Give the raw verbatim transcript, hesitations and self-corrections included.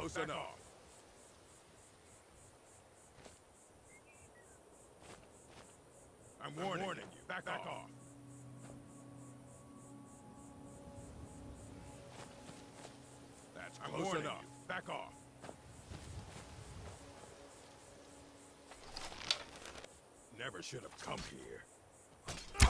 close back enough. off. I'm I'm warning, warning you. you. Back, Back off. off. That's I'm close warning enough. you. Back off. Never should have come here.